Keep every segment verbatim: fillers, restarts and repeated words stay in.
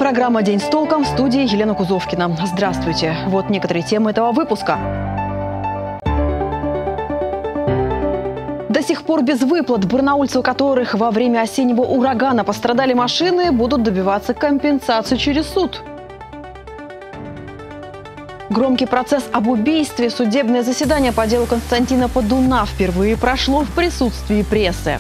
Программа «День с толком», в студии Елена Кузовкина. Здравствуйте. Вот некоторые темы этого выпуска. До сих пор без выплат. Барнаульцы, у которых во время осеннего урагана пострадали машины, будут добиваться компенсации через суд. Громкий процесс об убийстве. Судебное заседание по делу Константина Подуна впервые прошло в присутствии прессы.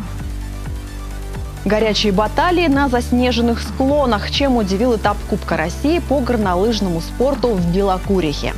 Горячие баталии на заснеженных склонах. Чем удивил этап Кубка России по горнолыжному спорту в Белокурихе.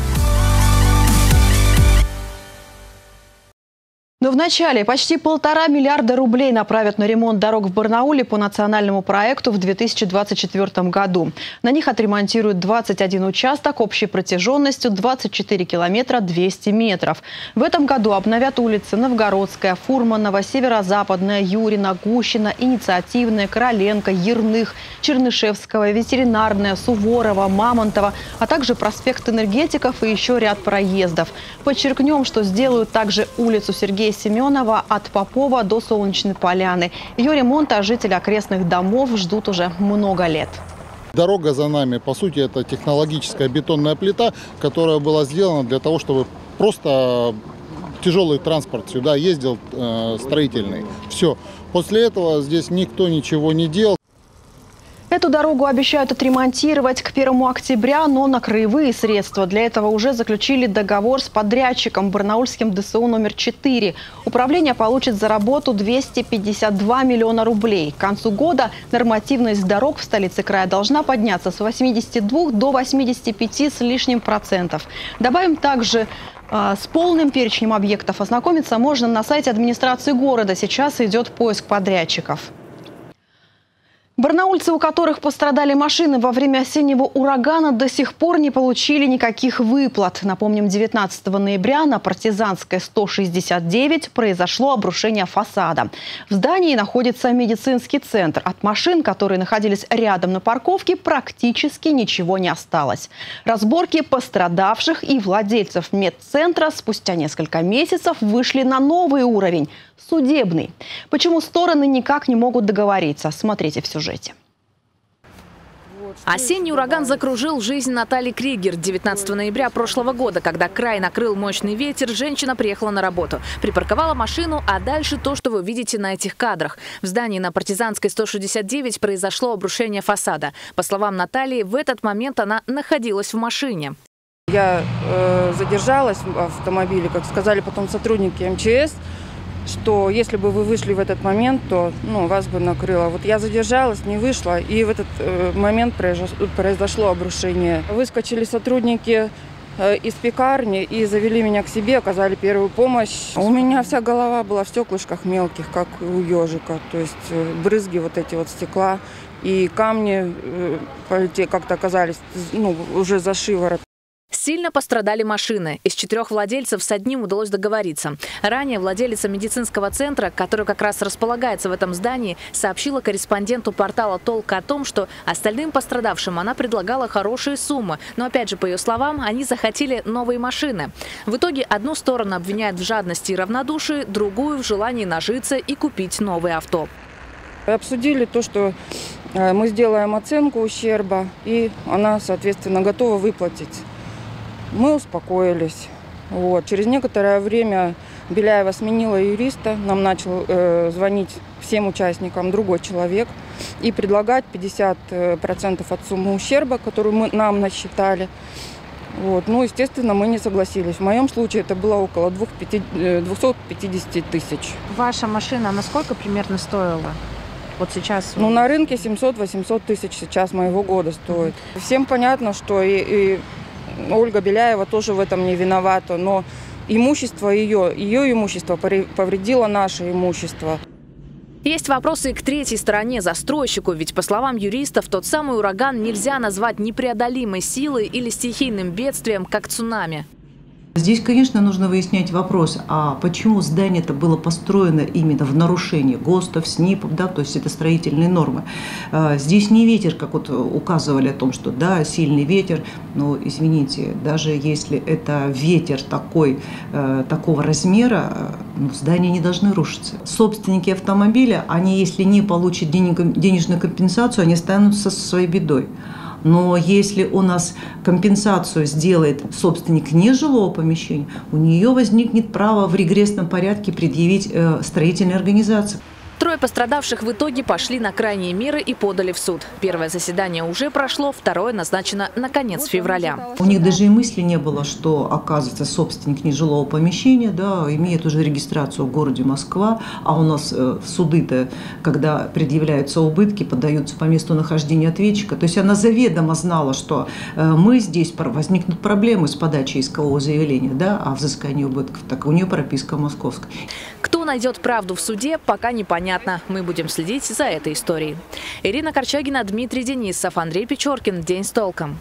Но вначале почти полтора миллиарда рублей направят на ремонт дорог в Барнауле по национальному проекту в две тысячи двадцать четвёртом году. На них отремонтируют двадцать один участок общей протяженностью двадцать четыре километра двести метров. В этом году обновят улицы Новгородская, Фурманова, Северо-Западная, Юрина, Гущина, Инициативная, Короленко, Ерных, Чернышевского, Ветеринарная, Суворова, Мамонтова, а также проспект Энергетиков и еще ряд проездов. Подчеркнем, что сделают также улицу Сергея Семенова от Попова до Солнечной Поляны. Ее ремонта жители окрестных домов ждут уже много лет. Дорога за нами, по сути, это технологическая бетонная плита, которая была сделана для того, чтобы просто тяжелый транспорт сюда ездил, э, строительный. Все. После этого здесь никто ничего не делал. Эту дорогу обещают отремонтировать к первому октября, но на краевые средства. Для этого уже заключили договор с подрядчиком барнаульским ДСУ номер четыре. Управление получит за работу двести пятьдесят два миллиона рублей. К концу года нормативность дорог в столице края должна подняться с восьмидесяти двух до восьмидесяти пяти с лишним процентов. Добавим также, э, с полным перечнем объектов ознакомиться можно на сайте администрации города. Сейчас идет поиск подрядчиков. Барнаульцы, у которых пострадали машины во время осеннего урагана, до сих пор не получили никаких выплат. Напомним, девятнадцатого ноября на Партизанской сто шестьдесят девять произошло обрушение фасада. В здании находится медицинский центр. От машин, которые находились рядом на парковке, практически ничего не осталось. Разборки пострадавших и владельцев медцентра спустя несколько месяцев вышли на новый уровень – судебный. Почему стороны никак не могут договориться? Смотрите в сюжете. Осенний ураган закружил жизнь Натальи Кригер. девятнадцатого ноября прошлого года, когда край накрыл мощный ветер, женщина приехала на работу. Припарковала машину, а дальше то, что вы видите на этих кадрах. В здании на Партизанской сто шестьдесят девять произошло обрушение фасада. По словам Натальи, в этот момент она находилась в машине. Я э, задержалась в автомобиле, как сказали потом сотрудники эм че эс, что если бы вы вышли в этот момент, то ну, вас бы накрыло. Вот я задержалась, не вышла, и в этот э, момент произошло обрушение. Выскочили сотрудники э, из пекарни и завели меня к себе, оказали первую помощь. У меня вся голова была в стеклышках мелких, как у ежика, то есть э, брызги вот эти вот стекла, и камни э, как-то оказались ну, уже за шиворот. Сильно пострадали машины. Из четырех владельцев с одним удалось договориться. Ранее владелица медицинского центра, который как раз располагается в этом здании, сообщила корреспонденту портала «Толк» о том, что остальным пострадавшим она предлагала хорошие суммы. Но опять же, по ее словам, они захотели новые машины. В итоге одну сторону обвиняют в жадности и равнодушии, другую в желании нажиться и купить новое авто. Обсудили то, что мы сделаем оценку ущерба, и она, соответственно, готова выплатить. Мы успокоились. Вот. Через некоторое время Беляева сменила юриста. Нам начал э, звонить всем участникам другой человек и предлагать пятьдесят процентов от суммы ущерба, которую мы, нам насчитали. Вот. Ну, естественно, мы не согласились. В моем случае это было около двухсот пятидесяти тысяч. Ваша машина насколько примерно стоила? Вот сейчас? Ну, на рынке семьсот-восемьсот тысяч сейчас моего года стоит. Всем понятно, что и... и Ольга Беляева тоже в этом не виновата, но имущество ее, ее имущество повредило наше имущество. Есть вопросы и к третьей стороне, застройщику, ведь, по словам юристов, тот самый ураган нельзя назвать непреодолимой силой или стихийным бедствием, как цунами. Здесь, конечно, нужно выяснять вопрос, а почему здание-то было построено именно в нарушении ГОСТов, СНИПов, да, то есть это строительные нормы. Здесь не ветер, как вот указывали о том, что да, сильный ветер, но, извините, даже если это ветер такой, такого размера, ну, здания не должны рушиться. Собственники автомобиля, они, если не получат денег, денежную компенсацию, они останутся со своей бедой. Но если у нас компенсацию сделает собственник нежилого помещения, у нее возникнет право в регрессном порядке предъявить э, строительной организации. Трое пострадавших в итоге пошли на крайние меры и подали в суд. Первое заседание уже прошло, второе назначено на конец февраля. У них даже и мысли не было, что, оказывается, собственник нежилого помещения, да, имеет уже регистрацию в городе Москва, а у нас э, суды-то, когда предъявляются убытки, подаются по месту нахождения ответчика. То есть она заведомо знала, что э, мы здесь возникнут проблемы с подачей искового заявления, да, о взыскании убытков. Так у нее прописка московская. Кто найдет правду в суде, пока непонятно. Мы будем следить за этой историей. Ирина Корчагина, Дмитрий Денисов, Андрей Печоркин. День с толком.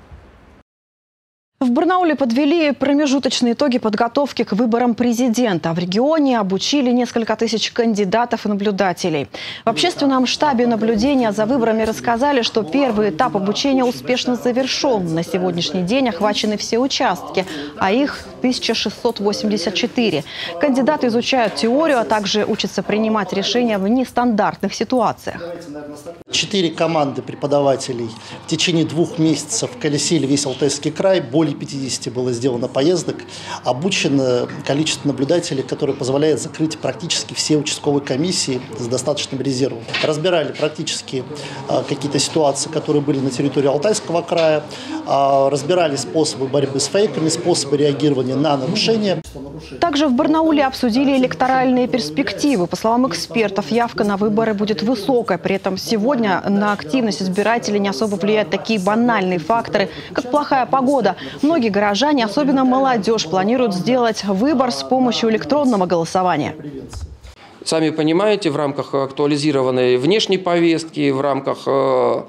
В Барнауле подвели промежуточные итоги подготовки к выборам президента. В регионе обучили несколько тысяч кандидатов и наблюдателей. В общественном штабе наблюдения за выборами рассказали, что первый этап обучения успешно завершен. На сегодняшний день охвачены все участки, а их тысяча шестьсот восемьдесят четыре. Кандидаты изучают теорию, а также учатся принимать решения в нестандартных ситуациях. Четыре команды преподавателей в течение двух месяцев колесили весь Алтайский край. Более пятидесяти было сделано поездок. Обучено количество наблюдателей, которое позволяет закрыть практически все участковые комиссии с достаточным резервом. Разбирали практически а, какие-то ситуации, которые были на территории Алтайского края. А, разбирали способы борьбы с фейками, способы реагирования на нарушения. Также в Барнауле обсудили электоральные перспективы. По словам экспертов, явка на выборы будет высокой. При этом сегодня на активность избирателей не особо влияют такие банальные факторы, как плохая погода. Многие горожане, особенно молодежь, планируют сделать выбор с помощью электронного голосования. Сами понимаете, в рамках актуализированной внешней повестки, в рамках э,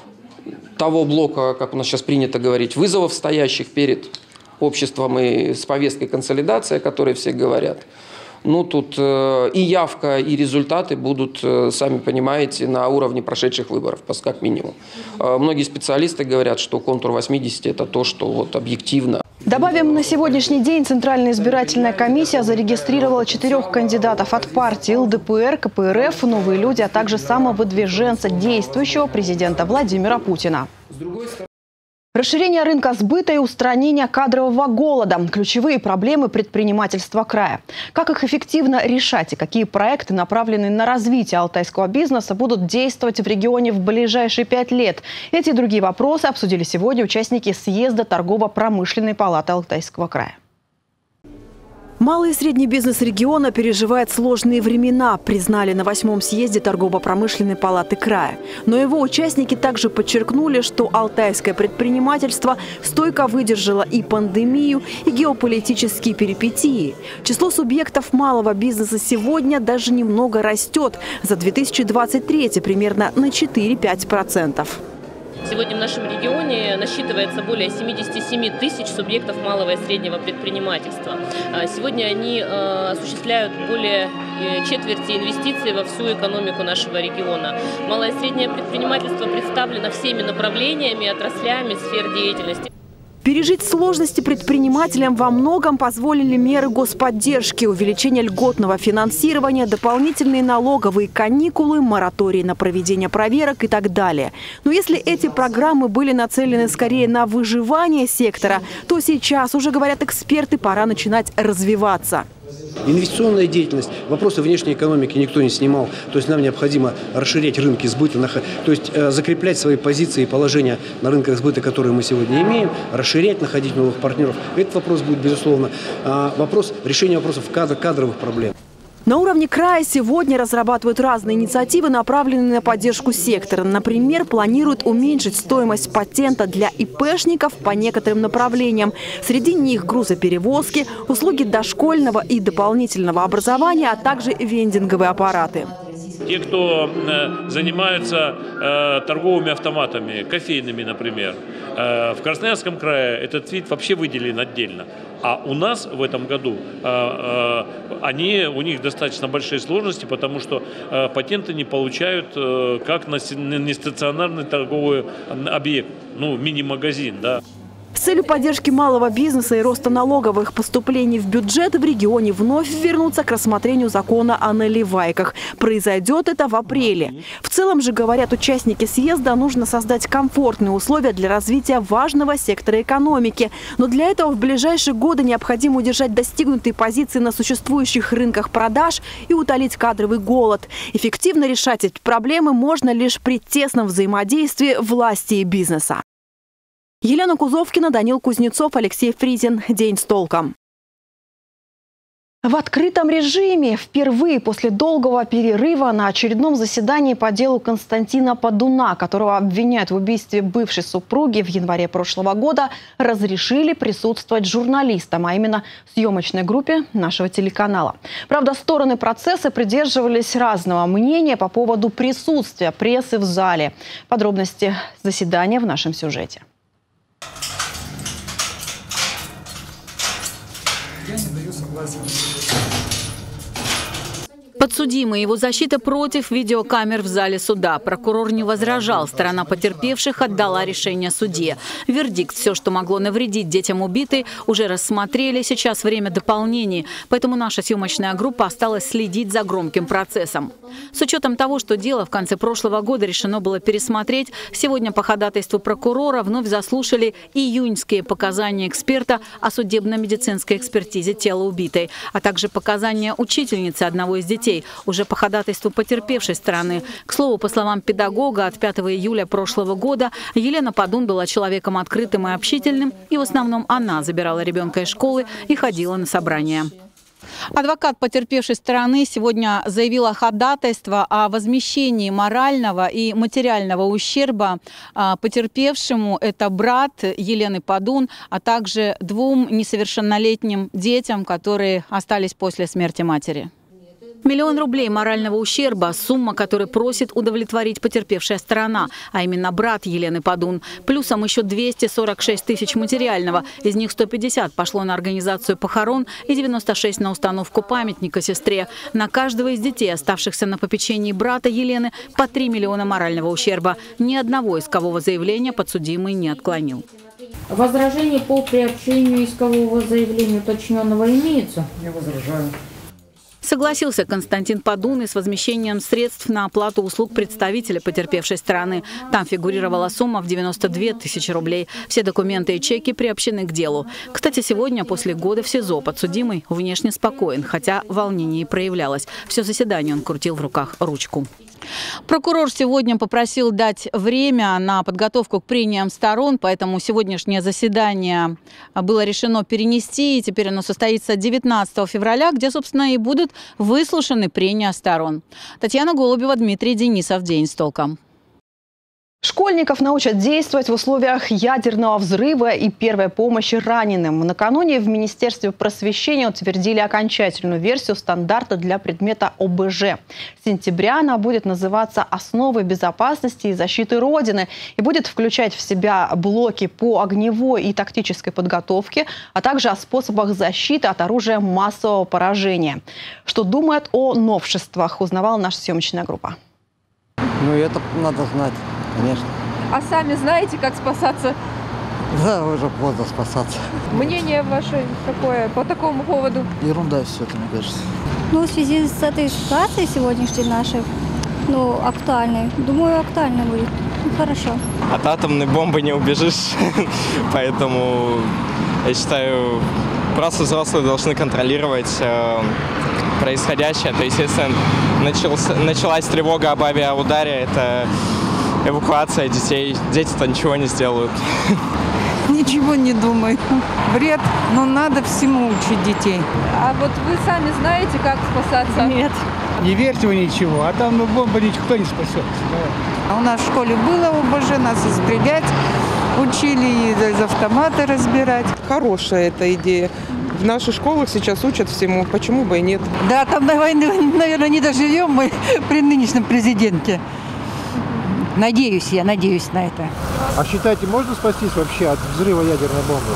того блока, как у нас сейчас принято говорить, вызовов, стоящих перед обществом и с повесткой консолидации, о которой все говорят. Ну, тут э, и явка, и результаты будут, э, сами понимаете, на уровне прошедших выборов, как минимум. Э, многие специалисты говорят, что контур восьмидесяти – это то, что вот объективно. Добавим, на сегодняшний день Центральная избирательная комиссия зарегистрировала четырех кандидатов от партии ЛДПР, КПРФ, «Новые люди», а также самовыдвиженца действующего президента Владимира Путина. Расширение рынка сбыта и устранение кадрового голода – ключевые проблемы предпринимательства края. Как их эффективно решать и какие проекты, направленные на развитие алтайского бизнеса, будут действовать в регионе в ближайшие пять лет? Эти и другие вопросы обсудили сегодня участники съезда торгово-промышленной палаты Алтайского края. Малый и средний бизнес региона переживает сложные времена, признали на восьмом съезде торгово-промышленной палаты края. Но его участники также подчеркнули, что алтайское предпринимательство стойко выдержало и пандемию, и геополитические перипетии. Число субъектов малого бизнеса сегодня даже немного растет. За две тысячи двадцать третий примерно на четыре-пять процентов. Сегодня в нашем регионе насчитывается более семидесяти семи тысяч субъектов малого и среднего предпринимательства. Сегодня они осуществляют более четверти инвестиций во всю экономику нашего региона. Малое и среднее предпринимательство представлено всеми направлениями, отраслями сфер деятельности. Пережить сложности предпринимателям во многом позволили меры господдержки, увеличение льготного финансирования, дополнительные налоговые каникулы, мораторий на проведение проверок и так далее. Но если эти программы были нацелены скорее на выживание сектора, то сейчас, уже говорят эксперты, пора начинать развиваться. Инвестиционная деятельность, вопросы внешней экономики никто не снимал. То есть нам необходимо расширять рынки сбыта, то есть закреплять свои позиции и положения на рынках сбыта, которые мы сегодня имеем, расширять, находить новых партнеров. Этот вопрос будет, безусловно, вопрос решения вопросов кадровых проблем. На уровне края сегодня разрабатывают разные инициативы, направленные на поддержку сектора. Например, планируют уменьшить стоимость патента для ИПшников по некоторым направлениям. Среди них грузоперевозки, услуги дошкольного и дополнительного образования, а также вендинговые аппараты. Те, кто занимаются э, торговыми автоматами, кофейными, например, э, в Красноярском крае этот вид вообще выделен отдельно. А у нас в этом году э, э, они, у них достаточно большие сложности, потому что э, патенты не получают э, как на нестационарный торговый объект, ну, мини-магазин, да. С целью поддержки малого бизнеса и роста налоговых поступлений в бюджет в регионе вновь вернутся к рассмотрению закона о наливайках. Произойдет это в апреле. В целом же, говорят участники съезда, нужно создать комфортные условия для развития важного сектора экономики. Но для этого в ближайшие годы необходимо удержать достигнутые позиции на существующих рынках продаж и утолить кадровый голод. Эффективно решать эти проблемы можно лишь при тесном взаимодействии власти и бизнеса. Елена Кузовкина, Данил Кузнецов, Алексей Фризин. День с толком. В открытом режиме впервые после долгого перерыва на очередном заседании по делу Константина Падуна, которого обвиняют в убийстве бывшей супруги в январе прошлого года, разрешили присутствовать журналистам, а именно съемочной группе нашего телеканала. Правда, стороны процесса придерживались разного мнения по поводу присутствия прессы в зале. Подробности заседания в нашем сюжете. Я не даю согласия. Подсудимый и его защита против видеокамер в зале суда. Прокурор не возражал. Сторона потерпевших отдала решение судье. Вердикт: все, что могло навредить детям убитой, уже рассмотрели. Сейчас время дополнений. Поэтому наша съемочная группа осталась следить за громким процессом. С учетом того, что дело в конце прошлого года решено было пересмотреть, сегодня по ходатайству прокурора вновь заслушали июньские показания эксперта о судебно-медицинской экспертизе тела убитой, а также показания учительницы одного из детей, уже по ходатайству потерпевшей стороны. К слову, по словам педагога, от пятого июля прошлого года Елена Падун была человеком открытым и общительным, и в основном она забирала ребенка из школы и ходила на собрания. Адвокат потерпевшей стороны сегодня заявила ходатайство о возмещении морального и материального ущерба потерпевшему. Это брат Елены Падун, а также двум несовершеннолетним детям, которые остались после смерти матери. Миллион рублей морального ущерба – сумма, которую просит удовлетворить потерпевшая сторона, а именно брат Елены Падун. Плюсом еще двести сорок шесть тысяч материального. Из них сто пятьдесят пошло на организацию похорон и девяносто шесть на установку памятника сестре. На каждого из детей, оставшихся на попечении брата Елены, по три миллиона морального ущерба. Ни одного искового заявления подсудимый не отклонил. Возражение по приобщению искового заявления уточненного имеется? Я возражаю. Согласился Константин Падун и с возмещением средств на оплату услуг представителя потерпевшей стороны. Там фигурировала сумма в девяносто две тысячи рублей. Все документы и чеки приобщены к делу. Кстати, сегодня, после года в СИЗО, подсудимый внешне спокоен, хотя волнение и проявлялось. Все заседание он крутил в руках ручку. Прокурор сегодня попросил дать время на подготовку к прениям сторон, поэтому сегодняшнее заседание было решено перенести, и теперь оно состоится девятнадцатого февраля, где, собственно, и будут выслушаны прения сторон. Татьяна Голубева, Дмитрий Денисов. День с толком. Школьников научат действовать в условиях ядерного взрыва и первой помощи раненым. Накануне в Министерстве просвещения утвердили окончательную версию стандарта для предмета О Б Ж. С сентября она будет называться «Основы безопасности и защиты Родины» и будет включать в себя блоки по огневой и тактической подготовке, а также о способах защиты от оружия массового поражения. Что думает о новшествах, узнавала наша съемочная группа. Ну, это надо знать. Конечно. А сами знаете, как спасаться? Да, уже поздно спасаться. Мнение ваше какое по такому поводу? Ерунда все это, мне кажется. Ну, в связи с этой ситуацией сегодняшней нашей, ну, актуальной, думаю, актуально будет. Ну, хорошо. От атомной бомбы не убежишь, поэтому, я считаю, просто взрослые должны контролировать э, происходящее. То есть, если начался, началась тревога об авиаударе, это эвакуация детей. Дети-то ничего не сделают. Ничего не думаю. Вред, но надо всему учить детей. А вот вы сами знаете, как спасаться? Нет. Не верьте вы ничего, а там ну, бомба никто не спасет. У нас в школе было О Б Ж, нас и стрелять учили, и из автомата разбирать. Хорошая эта идея. В наших школах сейчас учат всему, почему бы и нет. Да, там на войну, наверное, не доживем мы при нынешнем президенте. Надеюсь, я надеюсь на это. А считаете, можно спастись вообще от взрыва ядерной бомбы?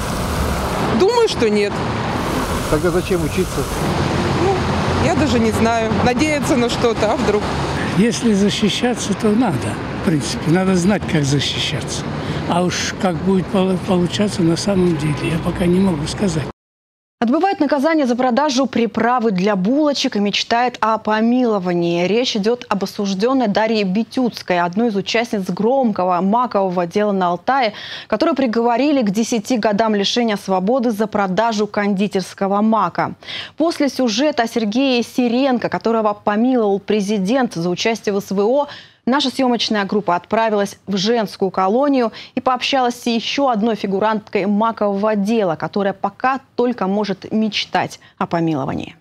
Думаю, что нет. Тогда зачем учиться? Ну, я даже не знаю. Надеяться на что-то, а вдруг? Если защищаться, то надо. В принципе, надо знать, как защищаться. А уж как будет получаться на самом деле, я пока не могу сказать. Отбывает наказание за продажу приправы для булочек и мечтает о помиловании. Речь идет об осужденной Дарье Битюцкой, одной из участниц громкого макового дела на Алтае, которую приговорили к десяти годам лишения свободы за продажу кондитерского мака. После сюжета о Сергее Сиренко, которого помиловал президент за участие в СВО, наша съемочная группа отправилась в женскую колонию и пообщалась с еще одной фигуранткой макового дела, которая пока только может мечтать о помиловании.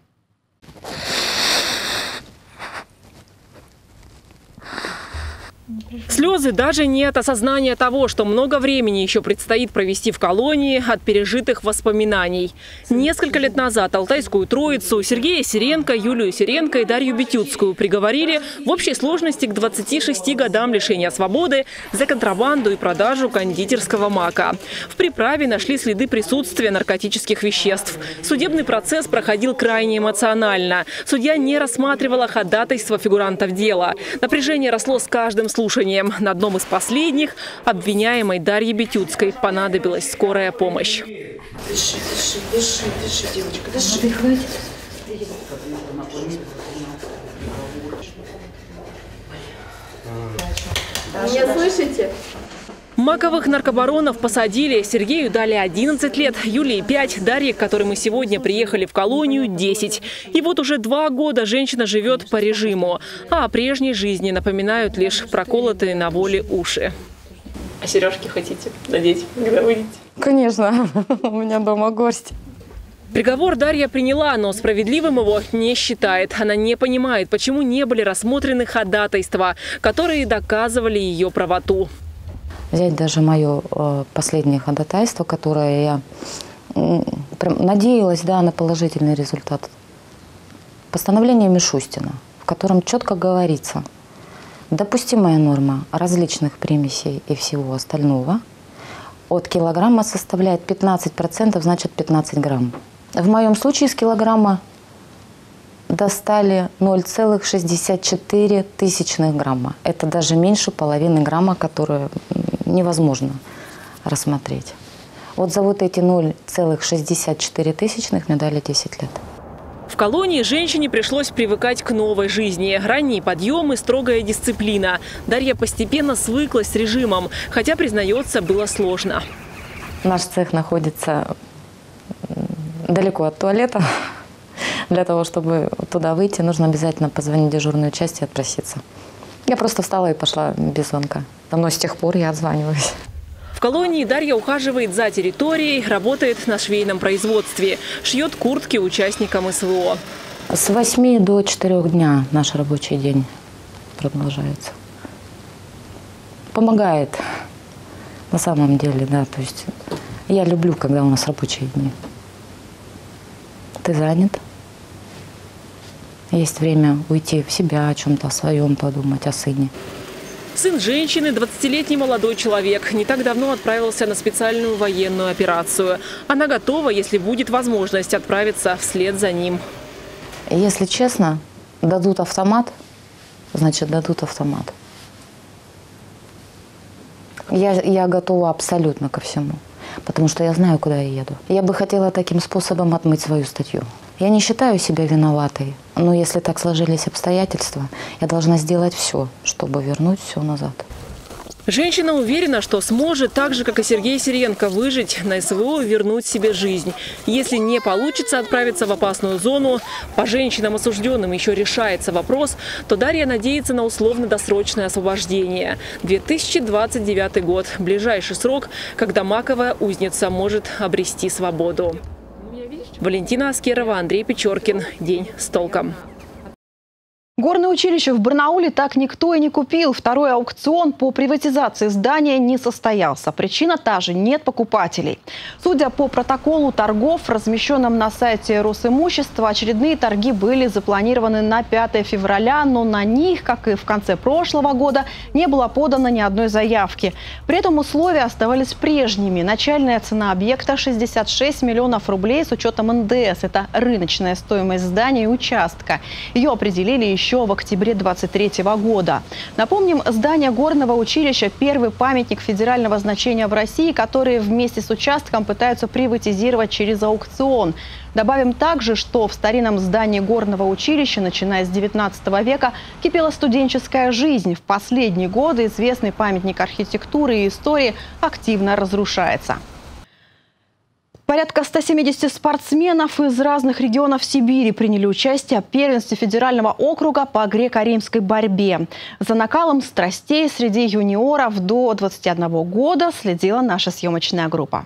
Слезы даже не от осознания того, что много времени еще предстоит провести в колонии, от пережитых воспоминаний. Несколько лет назад Алтайскую троицу, Сергея Сиренко, Юлию Сиренко и Дарью Битюцкую приговорили в общей сложности к двадцати шести годам лишения свободы за контрабанду и продажу кондитерского мака. В приправе нашли следы присутствия наркотических веществ. Судебный процесс проходил крайне эмоционально. Судья не рассматривала ходатайство фигурантов дела. Напряжение росло с каждым слушанием. На одном из последних обвиняемой Дарье Битюцкой понадобилась скорая помощь. Дыши, дыши, дыши, дыши, девочка, дыши. Меня слышите? Маковых наркобаронов посадили. Сергею дали одиннадцать лет, Юлии пять, Дарье, к которой мы сегодня приехали в колонию, десять. И вот уже два года женщина живет по режиму. А о прежней жизни напоминают лишь проколотые на воле уши. А сережки хотите надеть, когда выйдете? Конечно, у меня дома гость. Приговор Дарья приняла, но справедливым его не считает. Она не понимает, почему не были рассмотрены ходатайства, которые доказывали ее правоту. Взять даже мое э, последнее ходатайство, которое я э, надеялась, да, на положительный результат. Постановление Мишустина, в котором четко говорится, допустимая норма различных примесей и всего остального от килограмма составляет пятнадцать процентов, значит пятнадцать грамм. В моем случае из килограмма достали ноль целых шестьдесят четыре тысячных грамма. Это даже меньше половины грамма, которую невозможно рассмотреть. Вот за вот эти ноль целых шестьдесят четыре тысячных мне дали десять лет. В колонии женщине пришлось привыкать к новой жизни. Ранние подъемы, строгая дисциплина. Дарья постепенно свыклась с режимом, хотя, признается, было сложно. Наш цех находится далеко от туалета. Для того, чтобы туда выйти, нужно обязательно позвонить в дежурную часть и отпроситься. Я просто встала и пошла без звонка. Давно с тех пор я отзваниваюсь. В колонии Дарья ухаживает за территорией, работает на швейном производстве, шьет куртки участникам СВО. С восьми до четырёх дня наш рабочий день продолжается. Помогает на самом деле, да. То есть я люблю, когда у нас рабочие дни. Ты занят. Есть время уйти в себя, о чем-то, о своем подумать, о сыне. Сын женщины, двадцатилетний молодой человек, не так давно отправился на специальную военную операцию. Она готова, если будет возможность, отправиться вслед за ним. Если честно, дадут автомат, значит дадут автомат. Я, я готова абсолютно ко всему, потому что я знаю, куда я еду. Я бы хотела таким способом отмыть свою статью. Я не считаю себя виноватой, но если так сложились обстоятельства, я должна сделать все, чтобы вернуть все назад. Женщина уверена, что сможет, так же, как и Сергей Сиренко, выжить на СВО и вернуть себе жизнь. Если не получится отправиться в опасную зону, по женщинам осужденным еще решается вопрос, то Дарья надеется на условно-досрочное освобождение. две тысячи двадцать девятый год – ближайший срок, когда маковая узница может обрести свободу. Валентина Аскерова, Андрей Печоркин. День с толком. Горное училище в Барнауле так никто и не купил. Второй аукцион по приватизации здания не состоялся. Причина та же – нет покупателей. Судя по протоколу торгов, размещенном на сайте Росимущества, очередные торги были запланированы на пятое февраля, но на них, как и в конце прошлого года, не было подано ни одной заявки. При этом условия оставались прежними. Начальная цена объекта – шестьдесят шесть миллионов рублей с учетом эн дэ эс. Это рыночная стоимость здания и участка. Ее определили еще еще в октябре две тысячи двадцать третьего года. Напомним, здание горного училища – первый памятник федерального значения в России, который вместе с участком пытаются приватизировать через аукцион. Добавим также, что в старинном здании горного училища, начиная с девятнадцатого века, кипела студенческая жизнь. В последние годы известный памятник архитектуры и истории активно разрушается. Порядка ста семидесяти спортсменов из разных регионов Сибири приняли участие в первенстве федерального округа по греко-римской борьбе. За накалом страстей среди юниоров до двадцати одного года следила наша съемочная группа.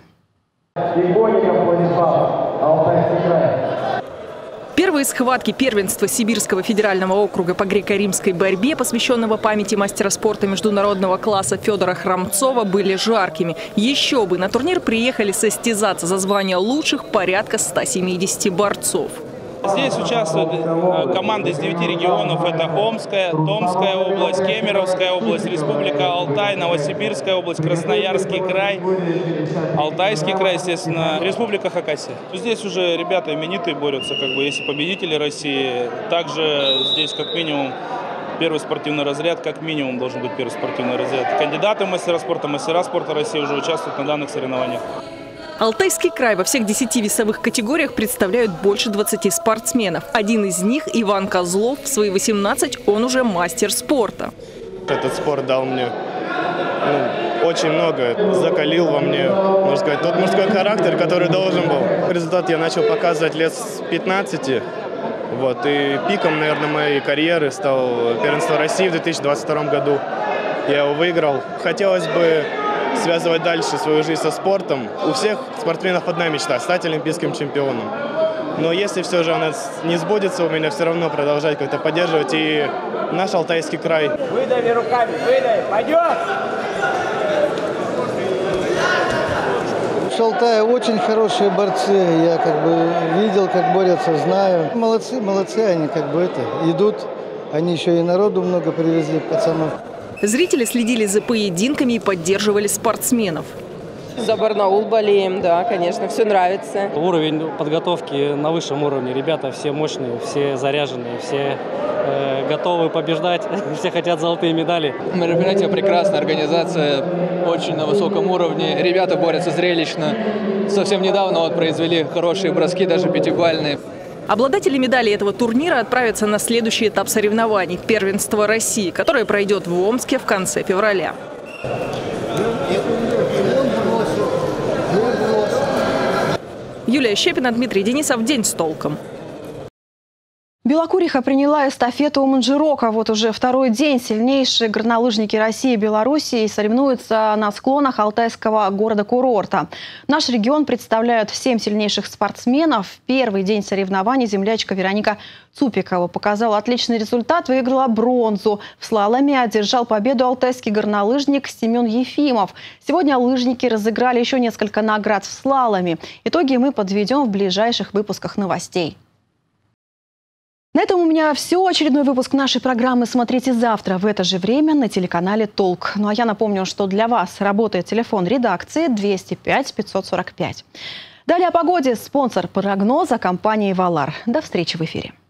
Первые схватки первенства Сибирского федерального округа по греко-римской борьбе, посвященного памяти мастера спорта международного класса Федора Храмцова, были жаркими. Еще бы, на турнир приехали состязаться за звание лучших порядка ста семидесяти борцов. Здесь участвуют команды из девяти регионов. Это Омская, Томская область, Кемеровская область, Республика Алтай, Новосибирская область, Красноярский край, Алтайский край, естественно, Республика Хакасия. Здесь уже ребята именитые борются, как бы, если победители России. Также здесь как минимум первый спортивный разряд, как минимум должен быть первый спортивный разряд. Кандидаты в мастера спорта, мастера спорта России уже участвуют на данных соревнованиях. Алтайский край во всех десяти весовых категориях представляют больше двадцати спортсменов. Один из них, Иван Козлов, в свои восемнадцать он уже мастер спорта. Этот спорт дал мне ну, очень много, закалил во мне, можно сказать, тот мужской характер, который должен был. Результат я начал показывать лет с пятнадцати. Вот, и пиком, наверное, моей карьеры стал первенство России в две тысячи двадцать втором году. Я его выиграл. Хотелось бы связывать дальше свою жизнь со спортом. У всех спортсменов одна мечта – стать олимпийским чемпионом. Но если все же она не сбудется, у меня все равно продолжать как-то поддерживать и наш Алтайский край. Выдави руками, выдай, пойдет! В Алтае очень хорошие борцы. Я как бы видел, как борются, знаю. Молодцы, молодцы они как бы это, идут. Они еще и народу много привезли, пацанов. Зрители следили за поединками и поддерживали спортсменов. За Барнаул болеем, да, конечно, все нравится. Уровень подготовки на высшем уровне. Ребята все мощные, все заряженные, все э, готовы побеждать, все хотят золотые медали. Мероприятие прекрасное, организация очень на высоком уровне. Ребята борются зрелищно. Совсем недавно вот произвели хорошие броски, даже пятибалльные. Обладатели медалей этого турнира отправятся на следующий этап соревнований – первенство России, которое пройдет в Омске в конце февраля. Юлия Щепина, Дмитрий Денисов. День с толком. Белокуриха приняла эстафету у Манжирока. Вот уже второй день сильнейшие горнолыжники России и Белоруссии соревнуются на склонах алтайского города-курорта. Наш регион представляют семь сильнейших спортсменов. В первый день соревнований землячка Вероника Цупикова показала отличный результат, выиграла бронзу. В слаломе одержал победу алтайский горнолыжник Семен Ефимов. Сегодня лыжники разыграли еще несколько наград в слаломе. Итоги мы подведем в ближайших выпусках новостей. На этом у меня все. Очередной выпуск нашей программы смотрите завтра в это же время на телеканале «Толк». Ну а я напомню, что для вас работает телефон редакции двести пять пятьсот сорок пять. Далее о погоде. Спонсор прогноза — компании «Валар». До встречи в эфире.